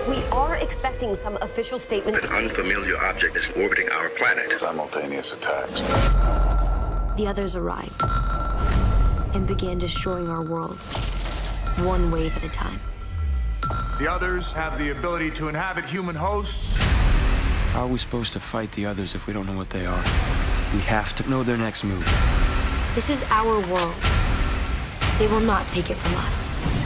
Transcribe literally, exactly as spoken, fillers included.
We are expecting some official statement. An unfamiliar object is orbiting our planet. Simultaneous attacks. The others arrived and began destroying our world, one wave at a time. The others have the ability to inhabit human hosts. How are we supposed to fight the others if we don't know what they are? We have to know their next move. This is our world. They will not take it from us.